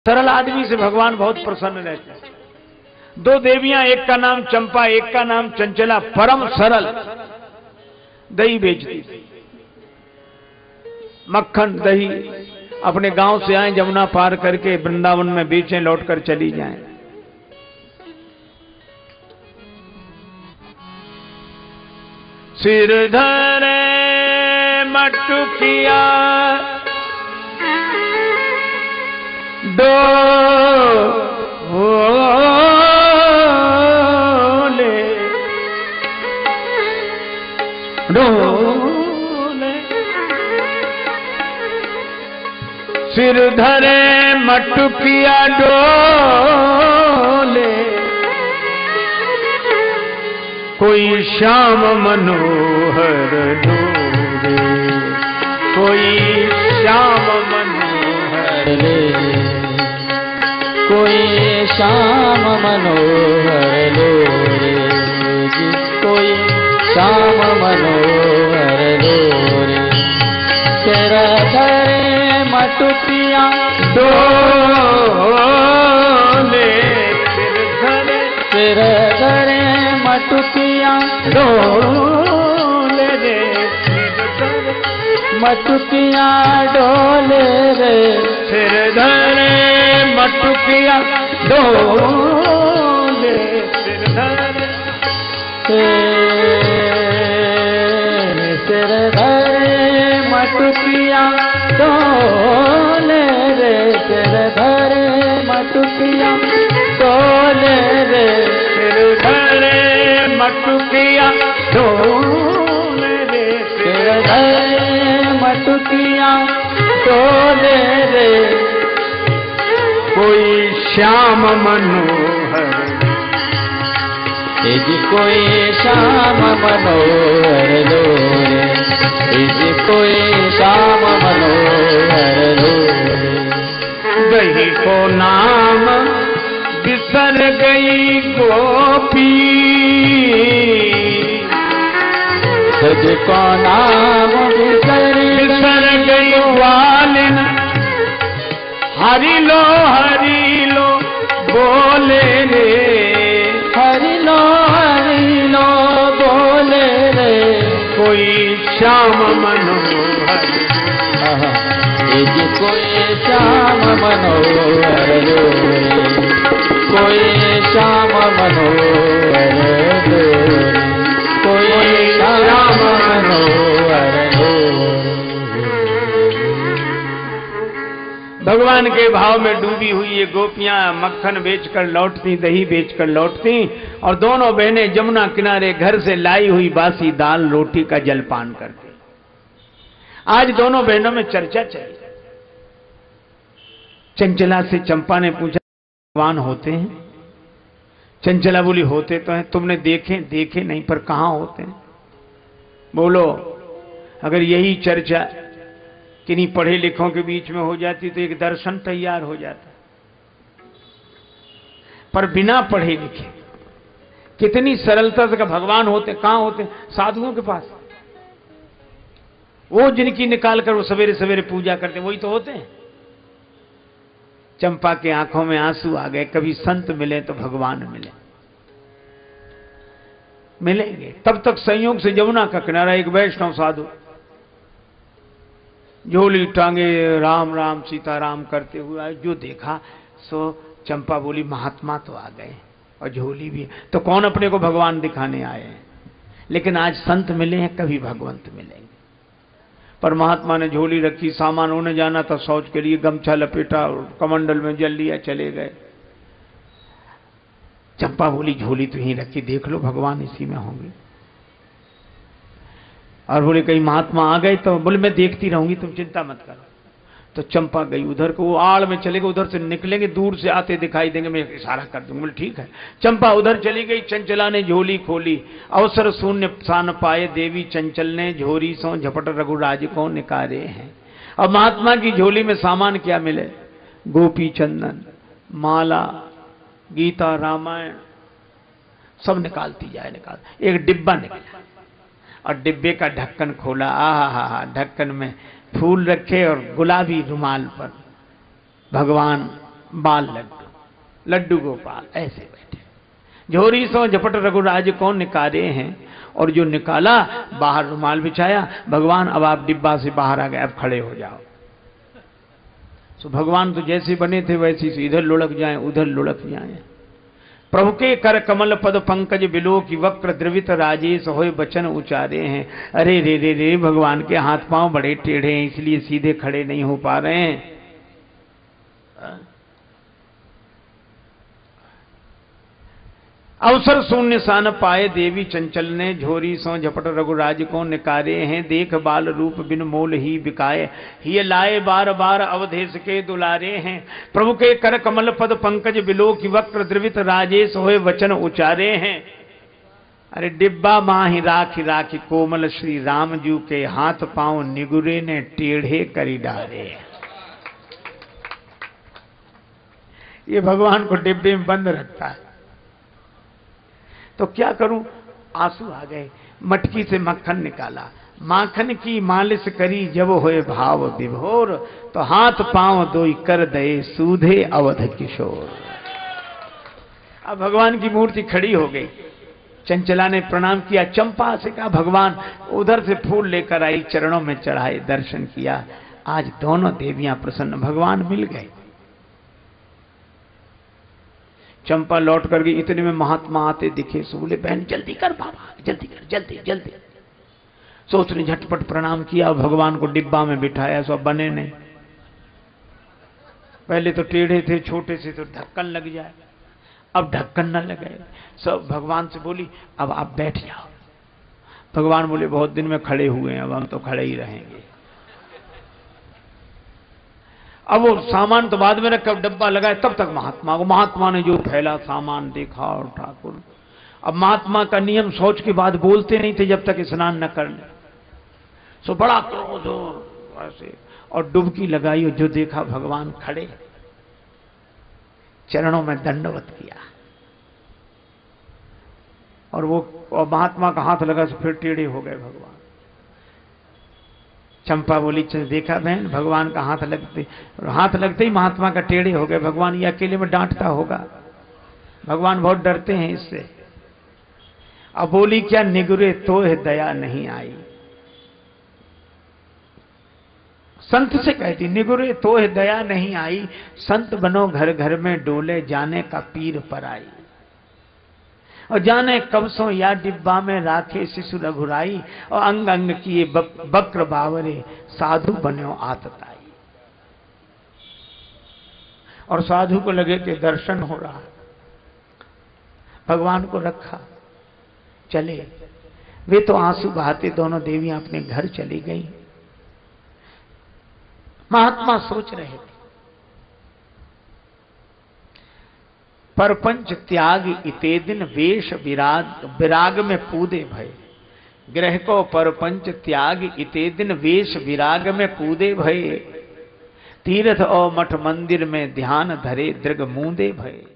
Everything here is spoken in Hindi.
सरल आदमी से भगवान बहुत प्रसन्न रहते हैं। दो देवियां, एक का नाम चंपा, एक का नाम चंचला, परम सरल, दही बेचती, मक्खन दही अपने गांव से आए, जमुना पार करके वृंदावन में बेचें, लौटकर चली जाएं। सिर धरे मटुकिया डोले डोले, सिर धरे मटुकिया डोले, कोई श्याम मनोहर डोले, कोई श्याम मनोहर ले, कोई श्याम मनोहर लोरे, कोई श्याम मनोहर लोरे। सिर धरे मटुकिया डोले, सिर धरे मटुकिया डोले रे, मटुकिया डोले रे, सिर धरे मटुकिया डोले, सिर धरे सिर धरे मटुकिया डोले रे, सिर धरे मटुकिया डोले रे, सिर धरे मटुकिया डोले रे, सिर धरे मटुकिया डोले रे। कोई श्याम मनोहर, जी कोई श्याम मनोहर लोरे, जी कोई श्याम मनोहर लोरे। दही को नाम बिसर गई गोपी, दही को नाम बिसर गई वालिन, हरि लो बोले रे, हरि लो बोले रे। कोई श्याम मनोहर, जी कोई श्याम मनोहर लोरे, कोई श्याम मनोहर लोरे, कोई श्याम मनोहर लोरे। भगवान के भाव में डूबी हुई ये गोपियां मक्खन बेचकर लौटती, दही बेचकर लौटती, और दोनों बहनें जमुना किनारे घर से लाई हुई बासी दाल रोटी का जलपान करती। आज दोनों बहनों में चर्चा चली। चंचला से चंपा ने पूछा, भगवान होते हैं? चंचला बोली, होते तो हैं, तुमने देखे नहीं, पर कहां होते हैं? बोलो, अगर यही चर्चा किन्हीं पढ़े लिखों के बीच में हो जाती तो एक दर्शन तैयार हो जाता, पर बिना पढ़े लिखे कितनी सरलता से भगवान होते, कहां होते? साधुओं के पास। वो जिनकी निकाल कर वो सवेरे सवेरे पूजा करते, वही तो होते हैं। चंपा के आंखों में आंसू आ गए। कभी संत मिले तो भगवान मिलेंगे। तब तक संयोग से जमुना का किनारा एक वैष्णव साधु झोली टांगे राम राम सीताराम करते हुए जो देखा, सो चंपा बोली, महात्मा तो आ गए और झोली भी। तो कौन अपने को भगवान दिखाने आए हैं? लेकिन आज संत मिले हैं, कभी भगवंत मिलेंगे। पर महात्मा ने झोली रखी, सामान होने जाना था, शौच के लिए गमछा लपेटा और कमंडल में जल लिया, चले गए। चंपा बोली, झोली तो यहीं रखी, देख लो भगवान इसी में होंगे। और बोले, कहीं महात्मा आ गए तो? बोले, मैं देखती रहूंगी, तुम चिंता मत करो। तो चंपा गई उधर को, वो आड़ में चले गए, उधर से निकलेंगे, दूर से आते दिखाई देंगे, मैं इशारा कर दूंगा। बोले ठीक है। चंपा उधर चली गई। चंचला ने झोली खोली, अवसर शून्य सान पाए, देवी चंचल ने झोरी सो झपट रघुराज को निकारे हैं। अब महात्मा की झोली में सामान क्या मिले? गोपी चंदन, माला, गीता, रामायण, सब निकालती जाए। एक डिब्बा निकला और डिब्बे का ढक्कन खोला। आहा, ढक्कन में फूल रखे और गुलाबी रुमाल पर भगवान बाल लड्डू, लड्डू गोपाल ऐसे बैठे। झोरी सो झपट रघुराज कौन निकाले हैं, और जो निकाला बाहर रुमाल बिछाया, भगवान अब आप डिब्बा से बाहर आ गए, अब खड़े हो जाओ। तो भगवान तो जैसे बने थे वैसे ही इधर लुढ़क जाएं उधर लुढ़क जाएं। प्रभु के कर कमल पद पंकज बिलो की वक्र द्रवित राजेश होए वचन उचारे हैं। अरे रे रे रे, भगवान के हाथ पांव बड़े टेढ़े हैं, इसलिए सीधे खड़े नहीं हो पा रहे हैं। अवसर शून्य सान पाए देवी चंचल ने, झोरी सो झपट रघुराज को निकारे हैं। देख बाल रूप बिन मोल ही बिकाए, ही लाए बार बार अवधेश के दुलारे हैं। प्रभु के कर कमल पद पंकज बिलो की वक्र द्रवित राजेश होए वचन उचारे हैं। अरे डिब्बा माही राखी राखी कोमल श्री राम जू के हाथ पांव निगुरे ने टेढ़े करी डाले। ये भगवान को डिब्बे में बंद रखता है। तो क्या करूं, आंसू आ गए। मटकी से मक्खन निकाला, माखन की मालिश करी जब होए भाव विभोर, तो हाथ पांव दोई कर दे सूधे अवध किशोर। अब भगवान की मूर्ति खड़ी हो गई। चंचला ने प्रणाम किया, चंपा से कहा भगवान, उधर से फूल लेकर आई, चरणों में चढ़ाए, दर्शन किया। आज दोनों देवियां प्रसन्न, भगवान मिल गए। चंपा लौट कर गई, इतने में महात्मा आते दिखे। सो बोले बहन जल्दी कर बाबा, जल्दी कर, जल्दी जल्दी। सो उसने झटपट प्रणाम किया, भगवान को डिब्बा में बिठाया। सो बने नहीं, पहले तो टेढ़े थे, छोटे से तो ढक्कन लग जाए, अब ढक्कन न लगे। सब भगवान से बोली अब आप बैठ जाओ। भगवान बोले बहुत दिन में खड़े हुए हैं, अब हम तो खड़े ही रहेंगे। अब वो सामान तो बाद में रखा, डब्बा लगाए, तब तक महात्मा ने जो थैला सामान देखा। और ठाकुर, अब महात्मा का नियम सोच के बाद बोलते नहीं थे जब तक स्नान न कर ले। सो बड़ा क्रोध हो ऐसे, और डुबकी लगाई, और जो देखा भगवान खड़े, चरणों में दंडवत किया। और वो महात्मा का हाथ लगा, तो फिर टेढ़े हो गए भगवान। चंपा बोली चल देखा बहन, भगवान का हाथ लगते ही महात्मा का टेढ़े हो गए। भगवान ये अकेले में डांटता होगा, भगवान बहुत डरते हैं इससे। अब बोली क्या निगुरे तो है दया नहीं आई। संत से कहती निगुरे तो है दया नहीं आई, संत बनो घर घर में डोले जाने का पीर पर आई। और जाने कब सो या डिब्बा में राखे शिशु रघुराई, और अंग अंग किए बक्र बावरे साधु बन्यो आतताई। और साधु को लगे कि दर्शन हो रहा, भगवान को रखा, चले। वे तो आंसू बहाते दोनों देवियां अपने घर चली गई। महात्मा सोच रहे थे, परपंच त्याग इते दिन वेश विराग में कूदे भय। ग्रह को परपंच त्याग इते दिन वेश विराग में कूदे भय। तीर्थ और मठ मंदिर में ध्यान धरे दृग मूंदे भय।